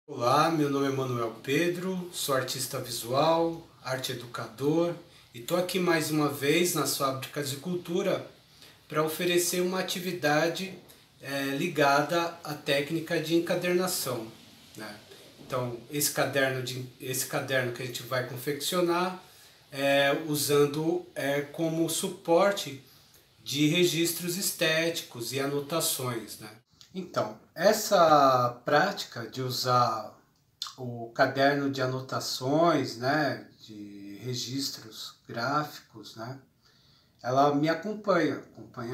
Olá, meu nome é Manuel Pedro, sou artista visual, arte educador e estou aqui mais uma vez nas Fábricas de Cultura para oferecer uma atividade ligada à técnica de encadernação, né? Então, esse caderno que a gente vai confeccionar usando como suporte de registros estéticos e anotações, né? Então, essa prática de usar o caderno de anotações, né, de registros gráficos, né, ela me acompanha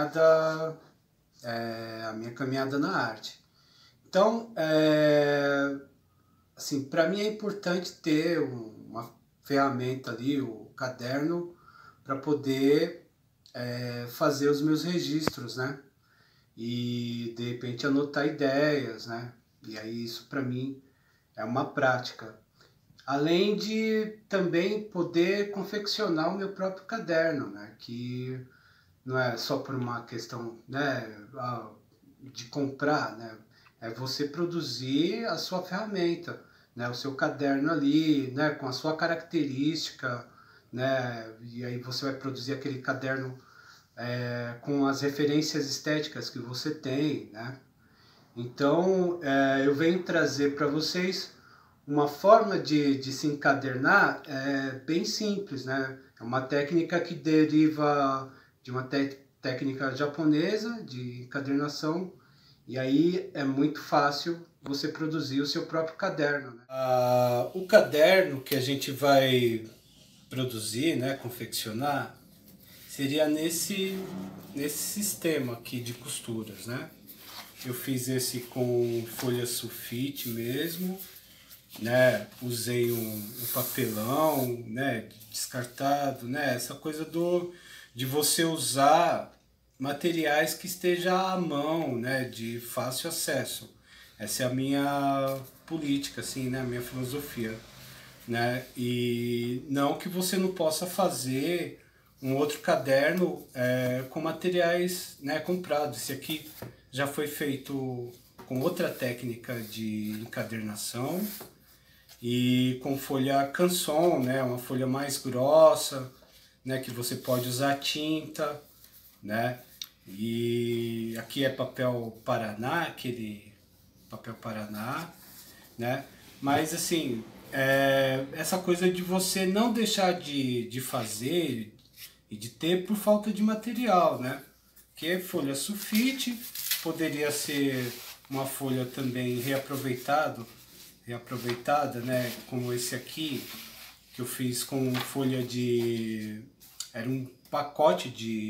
a minha caminhada na arte. Então, assim, para mim é importante ter uma ferramenta ali, o caderno, para poder fazer os meus registros, né? E de repente anotar ideias, né? E aí isso para mim é uma prática. Além de também poder confeccionar o meu próprio caderno, né? Que não é só por uma questão, né, de comprar, né? É você produzir a sua ferramenta, né? O seu caderno ali, né? Com a sua característica, né? E aí você vai produzir aquele caderno com as referências estéticas que você tem, né? Então, eu venho trazer para vocês uma forma de se encadernar bem simples, né? É uma técnica que deriva de uma técnica japonesa de encadernação, e aí é muito fácil você produzir o seu próprio caderno, né? O caderno que a gente vai produzir, né, confeccionar, seria nesse sistema aqui de costuras, né? Eu fiz esse com folha sulfite mesmo, né? Usei um papelão, né? Descartado, né? Essa coisa de você usar materiais que esteja à mão, né? De fácil acesso. Essa é a minha política, assim, né? A minha filosofia, né? E não que você não possa fazer um outro caderno com materiais, né, comprados. Esse aqui já foi feito com outra técnica de encadernação e com folha canson, né, uma folha mais grossa, né, que você pode usar tinta, né? E aqui é papel Paraná, aquele papel Paraná, né? Mas assim, essa coisa de você não deixar de fazer e de ter por falta de material, né? Que é folha sulfite, poderia ser uma folha também reaproveitada, né? Como esse aqui, que eu fiz com folha de... Era um pacote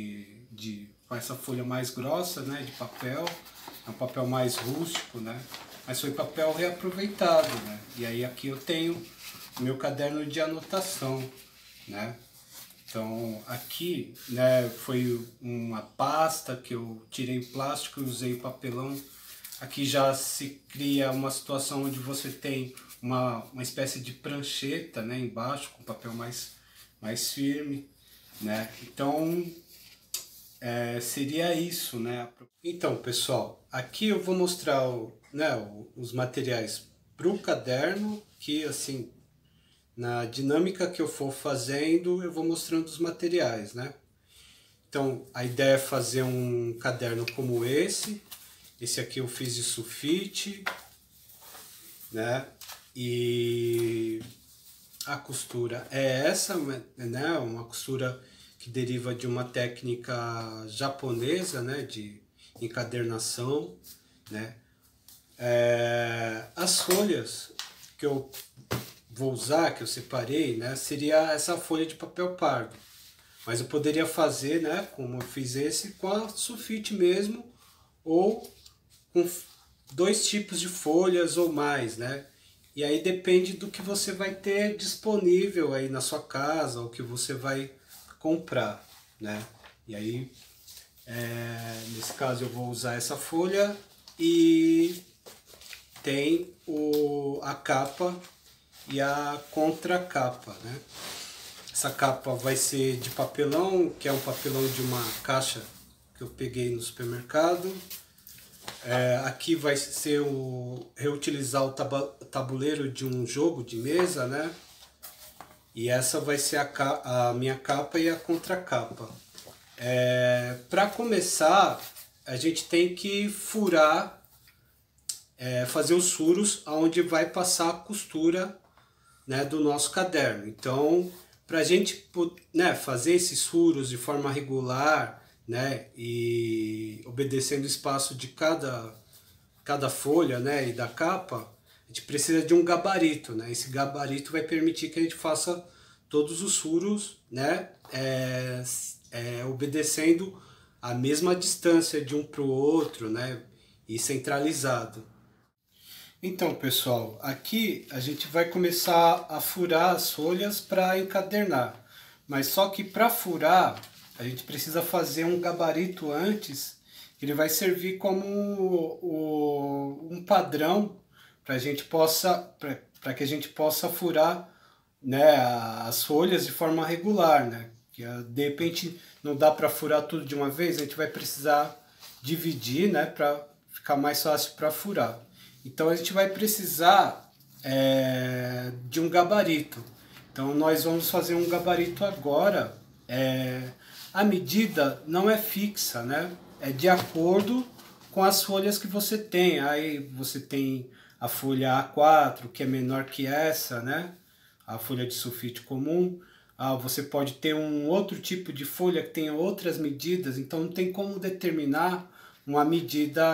com essa folha mais grossa, né? De papel, é um papel mais rústico, né? Mas foi papel reaproveitado, né? E aí aqui eu tenho o meu caderno de anotação, né? Então aqui, né, foi uma pasta que eu tirei o plástico e usei o papelão. Aqui já se cria uma situação onde você tem uma espécie de prancheta, né, embaixo, com papel mais firme, né? Então seria isso, né? Então, pessoal, aqui eu vou mostrar os materiais para o caderno, que assim, na dinâmica que eu for fazendo, eu vou mostrando os materiais, né? Então, a ideia é fazer um caderno como esse. Esse aqui eu fiz de sulfite, né? E a costura é essa, né? Uma costura que deriva de uma técnica japonesa, né? De encadernação, né? As folhas que eu vou usar, que eu separei, né, seria essa folha de papel pardo. Mas eu poderia fazer, né, como eu fiz esse, com a sulfite mesmo, ou com dois tipos de folhas ou mais, né? E aí depende do que você vai ter disponível aí na sua casa, ou que você vai comprar, né? E aí, nesse caso eu vou usar essa folha e tem a capa e a contracapa, né? Essa capa vai ser de papelão, que é um papelão de uma caixa que eu peguei no supermercado, Aqui vai ser reutilizar o tabuleiro de um jogo de mesa, né? E essa vai ser a minha capa e a contracapa. Para começar, a gente tem que furar, fazer os furos onde vai passar a costura, né, do nosso caderno. Então, para a gente, né, fazer esses furos de forma regular, né, e obedecendo o espaço de cada folha, né, e da capa, a gente precisa de um gabarito, né? Esse gabarito vai permitir que a gente faça todos os furos, né, obedecendo a mesma distância de um para o outro, né, e centralizado. Então, pessoal, aqui a gente vai começar a furar as folhas para encadernar. Mas só que para furar, a gente precisa fazer um gabarito antes, que ele vai servir como um padrão para que a gente possa furar, né, as folhas de forma regular, né? Que de repente não dá para furar tudo de uma vez, a gente vai precisar dividir, né, para ficar mais fácil para furar. Então a gente vai precisar de um gabarito. Então nós vamos fazer um gabarito agora. A medida não é fixa, né? É de acordo com as folhas que você tem. Aí você tem a folha A4, que é menor que essa, né? A folha de sulfite comum. Você pode ter um outro tipo de folha que tenha outras medidas. Então não tem como determinar uma medida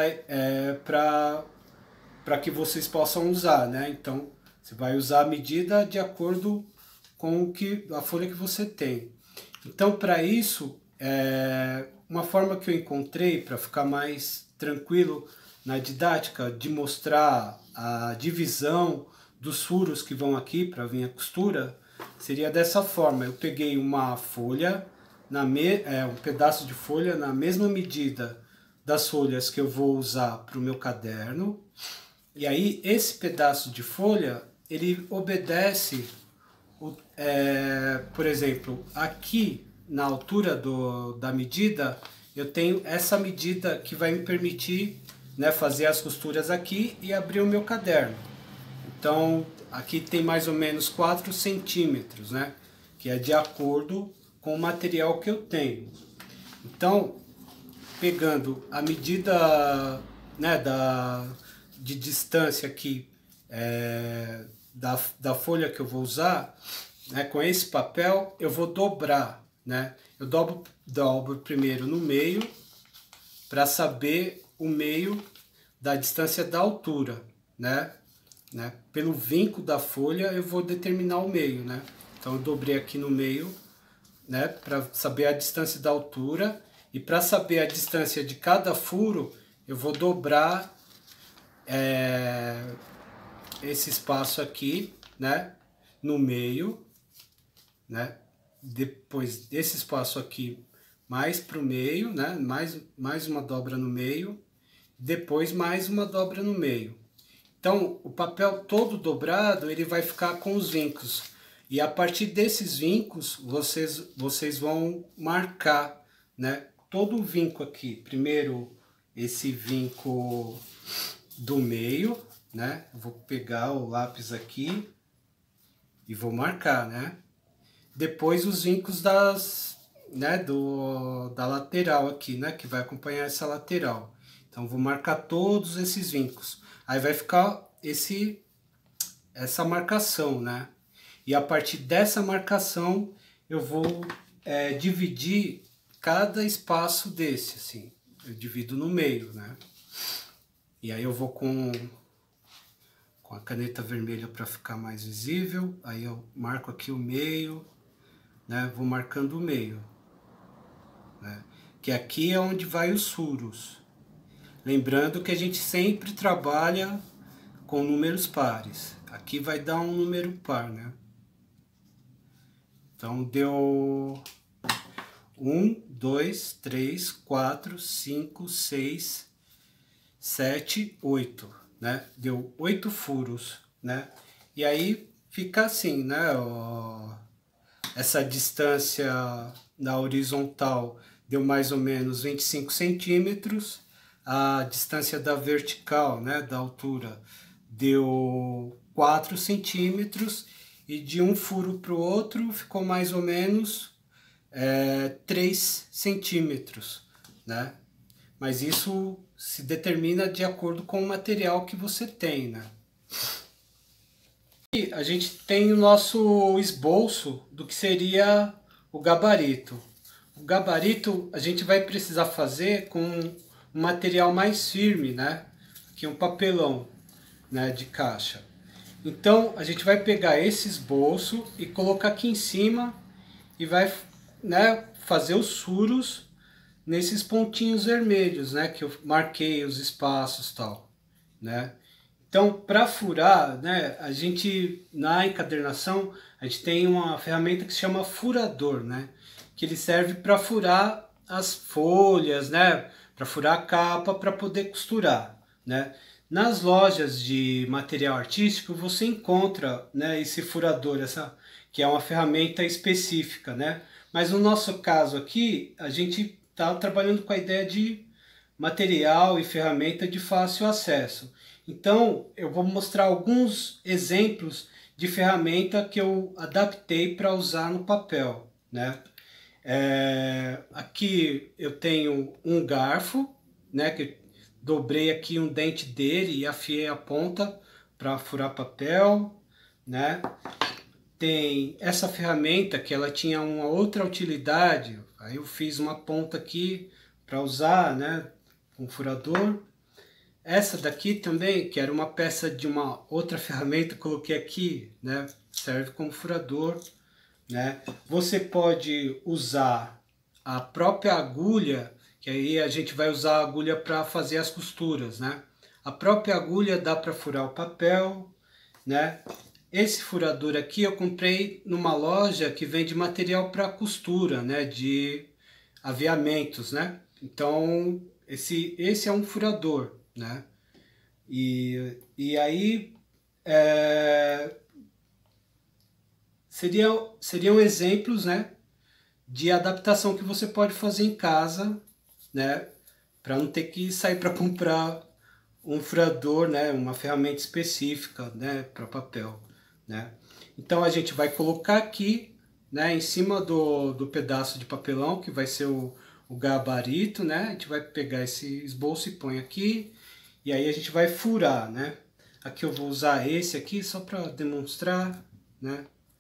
para que vocês possam usar, né? Então, você vai usar a medida de acordo com a folha que você tem. Então, para isso, uma forma que eu encontrei para ficar mais tranquilo na didática, de mostrar a divisão dos furos que vão aqui para vir a costura, seria dessa forma. Eu peguei uma folha, um pedaço de folha na mesma medida das folhas que eu vou usar para o meu caderno. E aí, esse pedaço de folha, ele obedece, por exemplo, aqui na altura da medida, eu tenho essa medida que vai me permitir, né, fazer as costuras aqui e abrir o meu caderno. Então, aqui tem mais ou menos 4 centímetros, né, que é de acordo com o material que eu tenho. Então, pegando a medida, né, de distância aqui da folha que eu vou usar, né, com esse papel eu vou dobrar, né? Eu dobro primeiro no meio para saber o meio da distância da altura, né? Pelo vinco da folha eu vou determinar o meio, né? Então eu dobrei aqui no meio, né, para saber a distância da altura, e para saber a distância de cada furo eu vou dobrar esse espaço aqui, né, no meio, né, depois desse espaço aqui mais para o meio, né, mais uma dobra no meio, depois mais uma dobra no meio. Então o papel todo dobrado ele vai ficar com os vincos, e a partir desses vincos vocês vão marcar, né, todo o vinco aqui. Primeiro esse vinco do meio, né? Eu vou pegar o lápis aqui e vou marcar, né? Depois os vincos né, da lateral aqui, né? Que vai acompanhar essa lateral. Então vou marcar todos esses vincos. Aí vai ficar essa marcação, né? E a partir dessa marcação eu vou dividir cada espaço desse, assim. Eu divido no meio, né? E aí eu vou com a caneta vermelha para ficar mais visível. Aí eu marco aqui o meio, né? Vou marcando o meio, né? Que aqui é onde vai os furos. Lembrando que a gente sempre trabalha com números pares. Aqui vai dar um número par, né? Então deu 1, 2, 3, 4, 5, 6, 7, 8, né? Deu 8 furos, né? E aí fica assim, né? Essa distância na horizontal deu mais ou menos 25 centímetros. a distância da vertical, né, da altura, deu 4 centímetros, e de um furo para o outro ficou mais ou menos 3 centímetros, né? Mas isso se determina de acordo com o material que você tem, né? E a gente tem o nosso esboço do que seria o gabarito. O gabarito a gente vai precisar fazer com um material mais firme, né? Que é um papelão, né, de caixa. Então a gente vai pegar esse esboço e colocar aqui em cima e vai, né, fazer os furos nesses pontinhos vermelhos, né, que eu marquei os espaços, tal, né? Então, para furar, né, a gente na encadernação a gente tem uma ferramenta que se chama furador, né, que ele serve para furar as folhas, né, para furar a capa, para poder costurar, né? Nas lojas de material artístico você encontra, né, esse furador, essa que é uma ferramenta específica, né? Mas no nosso caso aqui a gente está trabalhando com a ideia de material e ferramenta de fácil acesso. Então eu vou mostrar alguns exemplos de ferramenta que eu adaptei para usar no papel, né? Aqui eu tenho um garfo, né, que dobrei aqui um dente dele e afiei a ponta para furar papel, né? Tem essa ferramenta que ela tinha uma outra utilidade, aí eu fiz uma ponta aqui para usar, né, um furador. Essa daqui também, que era uma peça de uma outra ferramenta, coloquei aqui, né, serve como furador, né? Você pode usar a própria agulha, que aí a gente vai usar a agulha para fazer as costuras, né? A própria agulha dá para furar o papel, né? Esse furador aqui eu comprei numa loja que vende material para costura, né? De aviamentos, né? Então esse é um furador, né? E aí seriam exemplos, né, de adaptação que você pode fazer em casa, né, para não ter que sair para comprar um furador, né, uma ferramenta específica, né, para papel, né. Então a gente vai colocar aqui, né, em cima do pedaço de papelão que vai ser o gabarito, né, a gente vai pegar esse esboço e põe aqui, e aí a gente vai furar, né. Aqui eu vou usar esse aqui só para demonstrar, né,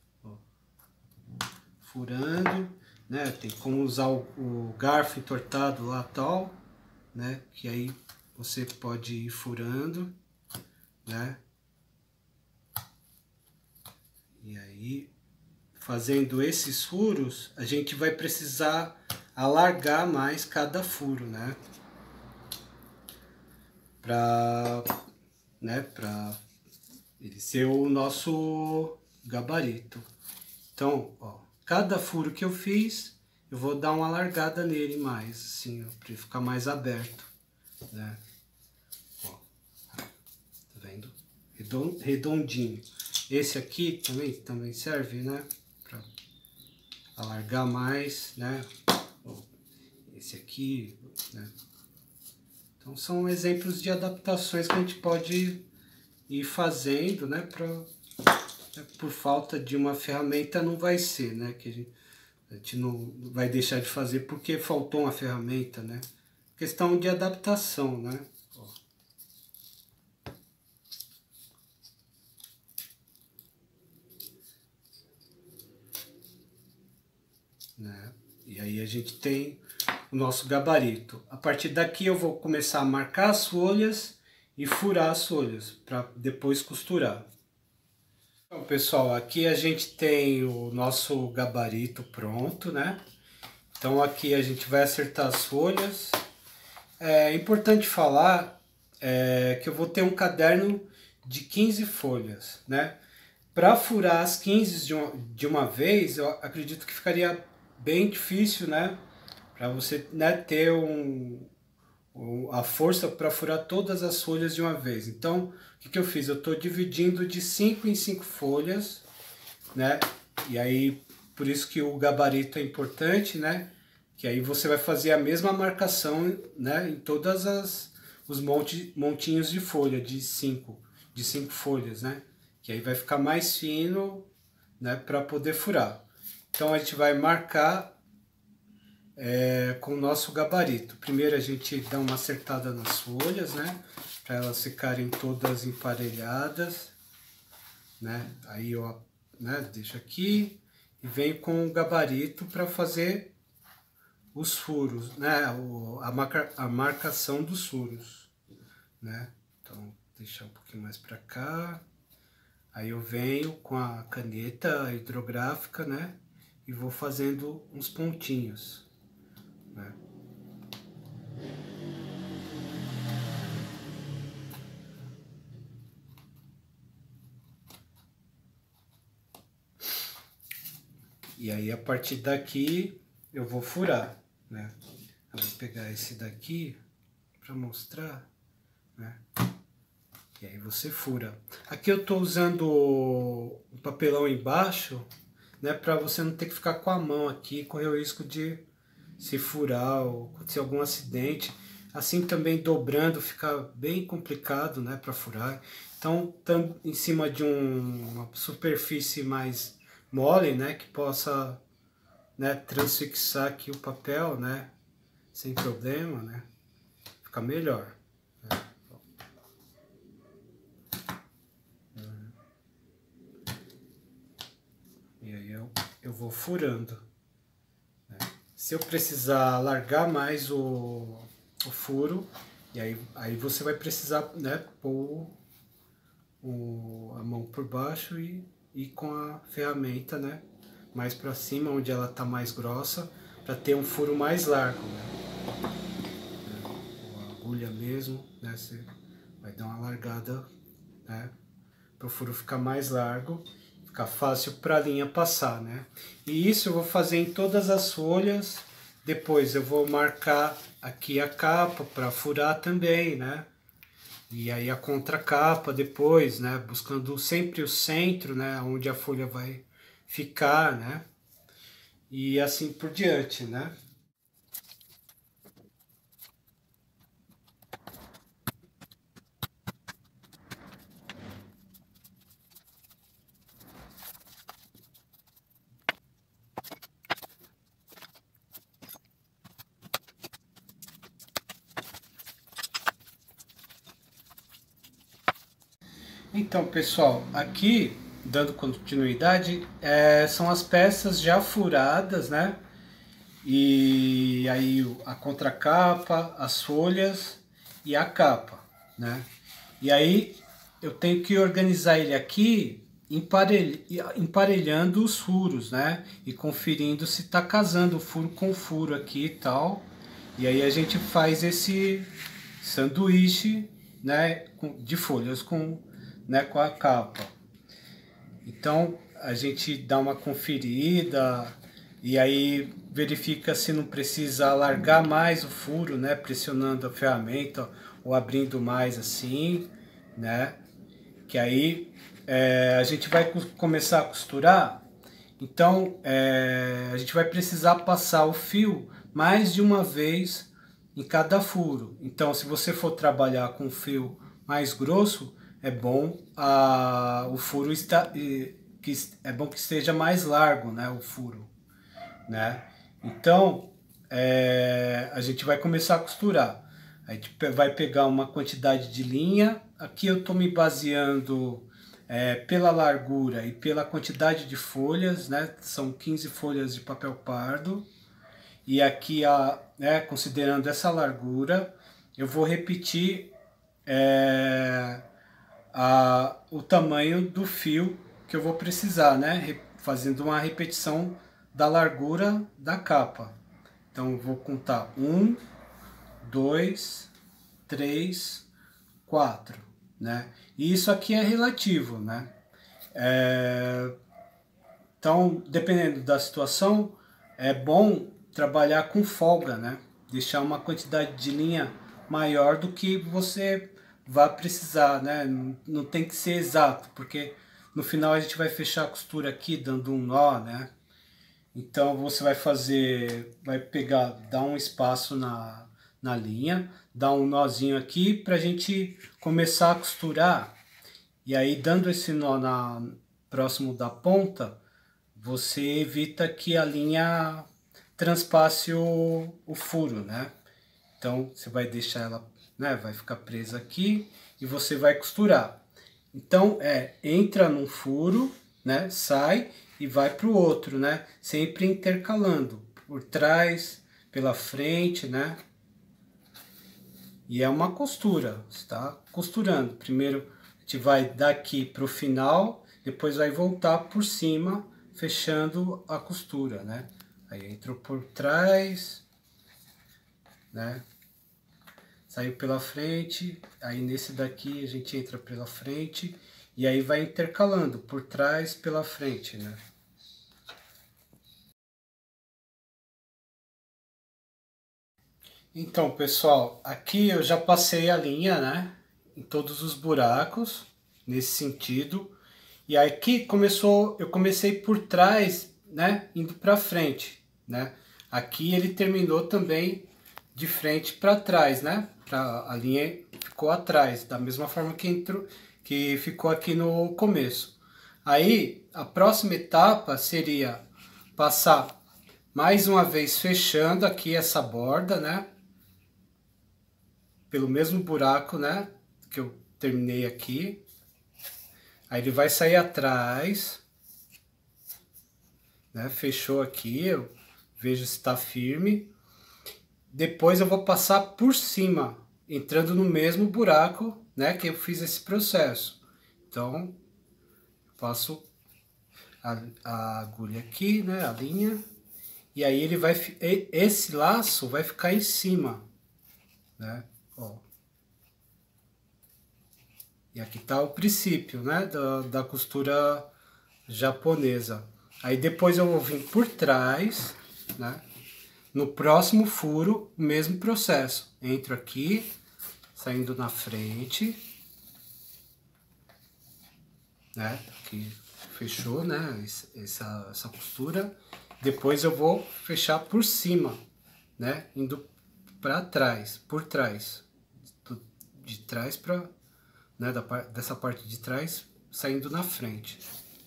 furando, né? Tem como usar o garfo entortado lá tal, né? Que aí você pode ir furando, né? E aí, fazendo esses furos, a gente vai precisar alargar mais cada furo, né? Para ele ser o nosso gabarito. Então, ó, cada furo que eu fiz, eu vou dar uma alargada nele mais, assim, para ele ficar mais aberto, né? Ó, tá vendo? Redondinho. Esse aqui também serve, né? Para alargar mais, né? Ó, esse aqui, né? Então são exemplos de adaptações que a gente pode ir fazendo, né? Por falta de uma ferramenta não vai ser, né? Que a gente não vai deixar de fazer porque faltou uma ferramenta, né? Questão de adaptação, né? Ó. Né? E aí a gente tem o nosso gabarito. A partir daqui eu vou começar a marcar as folhas e furar as folhas para depois costurar. Então, pessoal, aqui a gente tem o nosso gabarito pronto, né? Então aqui a gente vai acertar as folhas. É importante falar que eu vou ter um caderno de 15 folhas, né? Para furar as 15 de uma vez, eu acredito que ficaria bem difícil, né? Para você, né, ter a força para furar todas as folhas de uma vez. Então, o que eu fiz? Eu estou dividindo de 5 em 5 folhas, né? E aí, por isso que o gabarito é importante, né? Que aí você vai fazer a mesma marcação, né, em todas os montinhos de folha, de cinco folhas, né? Que aí vai ficar mais fino, né, para poder furar. Então a gente vai marcar com o nosso gabarito. Primeiro a gente dá uma acertada nas folhas, né, para elas ficarem todas emparelhadas, né? Aí eu, né, deixo aqui e venho com o gabarito para fazer os furos, né, a marcação dos furos, né? Então deixar um pouquinho mais para cá. Aí eu venho com a caneta hidrográfica, né, e vou fazendo uns pontinhos, né? E aí a partir daqui eu vou furar, né? Eu vou pegar esse daqui para mostrar, né? E aí você fura. Aqui eu estou usando o papelão embaixo, né, para você não ter que ficar com a mão aqui, correr o risco de se furar ou acontecer algum acidente. Assim também dobrando fica bem complicado, né, para furar. Então, em cima de uma superfície mais mole, né, que possa, né, transfixar aqui o papel, né, sem problema, né, fica melhor. E aí eu vou furando, né? Se eu precisar largar mais o furo, e aí você vai precisar, né, pôr a mão por baixo e com a ferramenta, né, mais para cima, onde ela tá mais grossa, para ter um furo mais largo, né? Ou a agulha mesmo, né, você vai dar uma largada, né, para o furo ficar mais largo, ficar fácil para a linha passar, né? E isso eu vou fazer em todas as folhas. Depois eu vou marcar aqui a capa para furar também, né? E aí a contracapa depois, né? Buscando sempre o centro, né? Onde a folha vai ficar, né? E assim por diante, né? Então, pessoal, aqui, dando continuidade, são as peças já furadas, né? E aí a contracapa, as folhas e a capa, né? E aí eu tenho que organizar ele aqui emparelhando os furos, né? E conferindo se tá casando o furo com o furo aqui e tal. E aí a gente faz esse sanduíche, né, de folhas né, com a capa. Então a gente dá uma conferida e aí verifica se não precisa alargar mais o furo, né, pressionando a ferramenta ou abrindo mais assim, né, que aí a gente vai começar a costurar. Então a gente vai precisar passar o fio mais de uma vez em cada furo. Então se você for trabalhar com fio mais grosso, é bom o furo é bom que esteja mais largo, né, o furo, né? Então a gente vai começar a costurar. A gente vai pegar uma quantidade de linha. Aqui eu estou me baseando pela largura e pela quantidade de folhas, né? São 15 folhas de papel pardo. E aqui, considerando essa largura, eu vou repetir o tamanho do fio que eu vou precisar, né? Fazendo uma repetição da largura da capa. Então eu vou contar 1, 2, 3, 4, né? E isso aqui é relativo, né? Então, dependendo da situação, é bom trabalhar com folga, né? Deixar uma quantidade de linha maior do que você vai precisar, né? Não tem que ser exato, porque no final a gente vai fechar a costura aqui dando um nó, né? Então você vai pegar, dar um espaço na linha, dá um nozinho aqui pra gente começar a costurar. E aí, dando esse nó próximo da ponta, você evita que a linha transpasse o furo, né? Então, você vai deixar ela, né, vai ficar presa aqui e você vai costurar. Então, entra num furo, né, sai e vai para o outro, né? Sempre intercalando, por trás, pela frente, né? E é uma costura, você está costurando. Primeiro a gente vai daqui para o final, depois vai voltar por cima, fechando a costura, né? Aí entrou por trás, né? Saiu pela frente, aí nesse daqui a gente entra pela frente e aí vai intercalando por trás, pela frente, né? Então, pessoal, aqui eu já passei a linha, né? Em todos os buracos, nesse sentido. E aí aqui eu comecei por trás, né? Indo para frente, né? Aqui ele terminou também de frente para trás, né? A linha ficou atrás, da mesma forma que entrou, que ficou aqui no começo. Aí a próxima etapa seria passar mais uma vez fechando aqui essa borda, né? Pelo mesmo buraco, né? Que eu terminei aqui. Aí ele vai sair atrás, né? Fechou aqui, eu vejo se está firme. Depois eu vou passar por cima, entrando no mesmo buraco, né, que eu fiz esse processo. Então, passo a agulha aqui, né, a linha, e aí ele vai, esse laço vai ficar em cima, né, ó. E aqui tá o princípio, né, da costura japonesa. Aí depois eu vou vir por trás, né, no próximo furo, o mesmo processo. Entro aqui, saindo na frente, né? Que fechou, né? Essa costura. Depois eu vou fechar por cima, né? Indo para trás, por trás, de trás para, né? Dessa parte de trás, saindo na frente,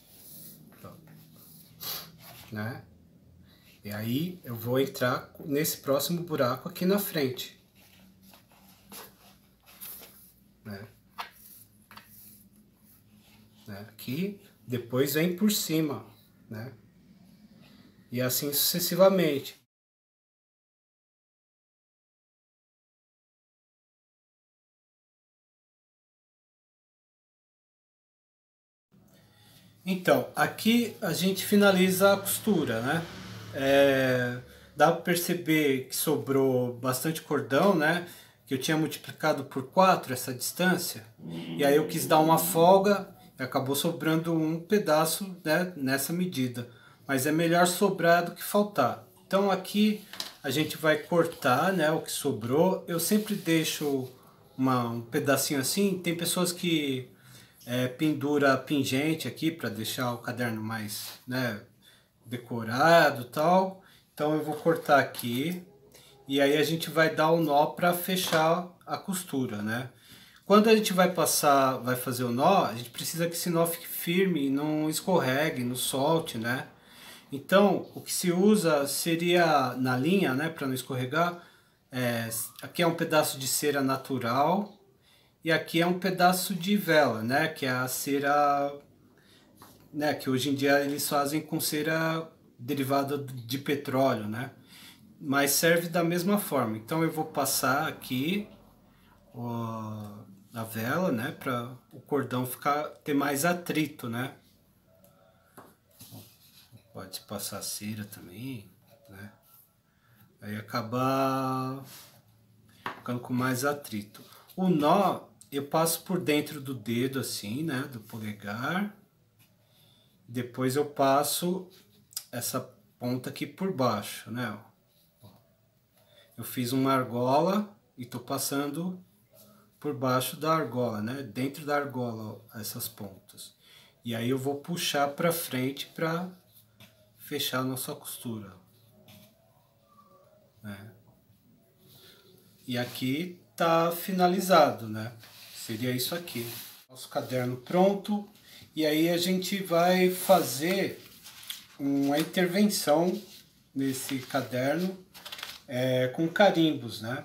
né? E aí eu vou entrar nesse próximo buraco aqui na frente, né? Aqui, depois vem por cima, né? E assim sucessivamente. Então, aqui a gente finaliza a costura, né? Dá para perceber que sobrou bastante cordão, né? Que eu tinha multiplicado por 4 essa distância. E aí eu quis dar uma folga e acabou sobrando um pedaço, né, nessa medida. Mas é melhor sobrar do que faltar. Então aqui a gente vai cortar, né, o que sobrou. Eu sempre deixo um pedacinho assim. Tem pessoas que pendura pingente aqui para deixar o caderno mais, né, decorado e tal. Então eu vou cortar aqui e aí a gente vai dar o nó para fechar a costura, né? Quando a gente vai fazer o nó, a gente precisa que esse nó fique firme e não escorregue, não solte, né? Então, o que se usa seria na linha, né, para não escorregar, aqui é um pedaço de cera natural e aqui é um pedaço de vela, né, que é a cera, né, que hoje em dia eles fazem com cera derivada de petróleo, né? Mas serve da mesma forma. Então eu vou passar aqui a vela, né, para o cordão ter mais atrito, né? Pode passar cera também, né? Aí acaba ficando com mais atrito. O nó eu passo por dentro do dedo assim, né, do polegar. Depois eu passo essa ponta aqui por baixo, né? Eu fiz uma argola e tô passando por baixo da argola, né? Dentro da argola, ó, essas pontas. E aí eu vou puxar para frente para fechar a nossa costura, né? E aqui tá finalizado, né? Seria isso aqui. Nosso caderno pronto. E aí a gente vai fazer uma intervenção nesse caderno com carimbos, né?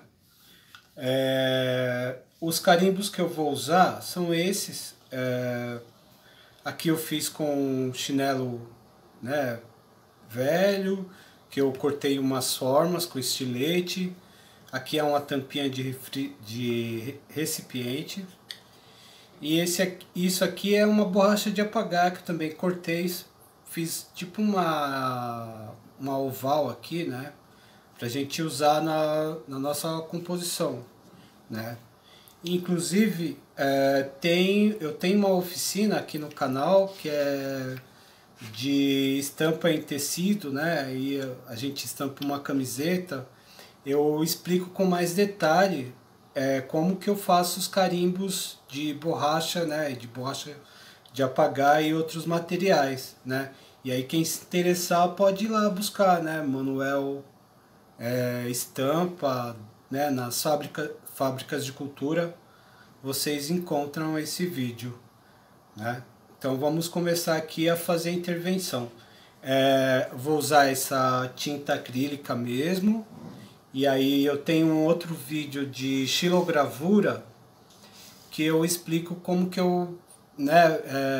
Os carimbos que eu vou usar são esses. Aqui eu fiz com chinelo, né, velho, que eu cortei umas formas com estilete. Aqui é uma tampinha de recipiente. E isso aqui é uma borracha de apagar que eu também cortei. Fiz tipo uma oval aqui, né? Pra gente usar na nossa composição, né? Inclusive, eu tenho uma oficina aqui no canal que é de estampa em tecido, né? E a gente estampa uma camiseta. Eu explico com mais detalhe como que eu faço os carimbos de borracha, né? De borracha de apagar e outros materiais, né? E aí quem se interessar pode ir lá buscar, né? Manuel Estampa, né? Nas fábricas de cultura vocês encontram esse vídeo, né? Então vamos começar aqui a fazer a intervenção. Vou usar essa tinta acrílica mesmo. E aí eu tenho um outro vídeo de xilogravura que eu explico como que eu, né,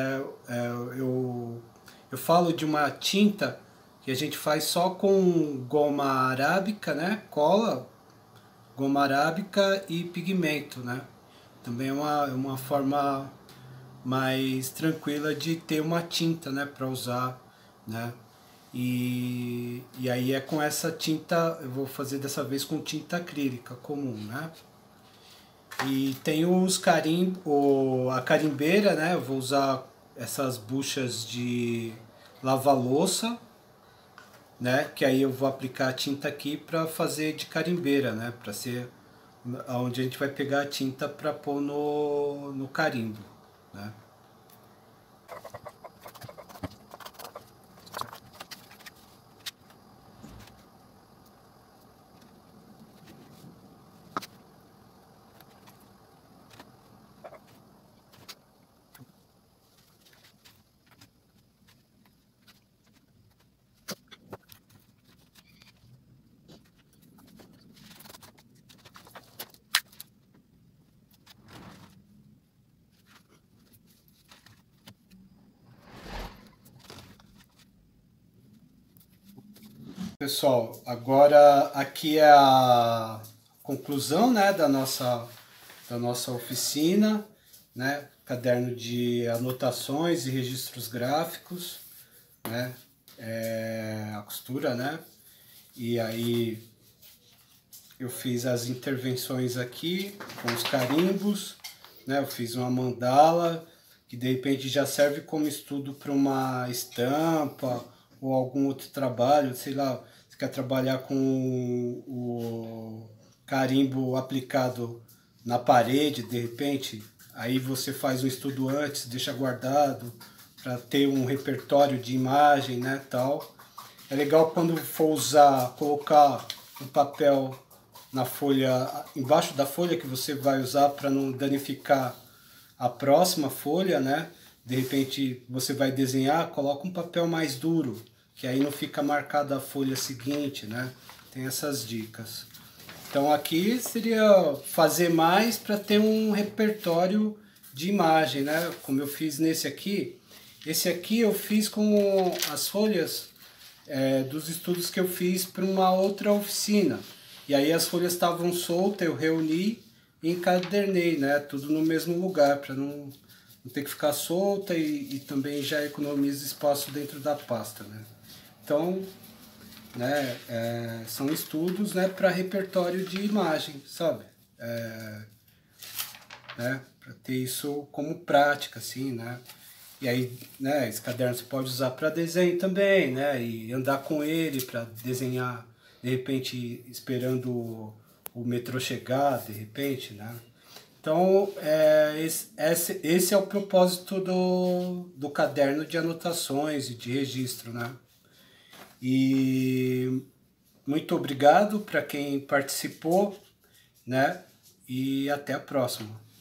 eu falo de uma tinta que a gente faz só com goma arábica, né, cola, goma arábica e pigmento, né. Também é uma forma mais tranquila de ter uma tinta, né, para usar, né. E aí é com essa tinta, eu vou fazer dessa vez com tinta acrílica comum, né. E tem os a carimbeira, né, eu vou usar essas buchas de lava-louça, né, que aí eu vou aplicar a tinta aqui para fazer de carimbeira, né, para ser onde a gente vai pegar a tinta para pôr no carimbo, né. Pessoal, agora aqui é a conclusão, né, da nossa oficina, né, caderno de anotações e registros gráficos, né, a costura, né, e aí eu fiz as intervenções aqui com os carimbos, né, eu fiz uma mandala que de repente já serve como estudo para uma estampa ou algum outro trabalho, sei lá, você quer trabalhar com o carimbo aplicado na parede, de repente, aí você faz um estudo antes, deixa guardado para ter um repertório de imagem, né, tal. É legal quando for usar, colocar um papel na folha, embaixo da folha que você vai usar para não danificar a próxima folha, né? De repente você vai desenhar, coloca um papel mais duro, que aí não fica marcada a folha seguinte, né? Tem essas dicas. Então aqui seria fazer mais para ter um repertório de imagem, né? Como eu fiz nesse aqui. Esse aqui eu fiz com as folhas dos estudos que eu fiz para uma outra oficina. E aí as folhas estavam soltas, eu reuni e encadernei, né? Tudo no mesmo lugar, para não ter que ficar solta e também já economiza espaço dentro da pasta, né? Então, né, são estudos, né, para repertório de imagem, sabe? Né, para ter isso como prática, assim, né? E aí, né, esse caderno você pode usar para desenho também, né? E andar com ele para desenhar, de repente, esperando o metrô chegar, de repente, né? Então, esse é o propósito do caderno de anotações e de registro, né? E muito obrigado para quem participou né? E até a próxima.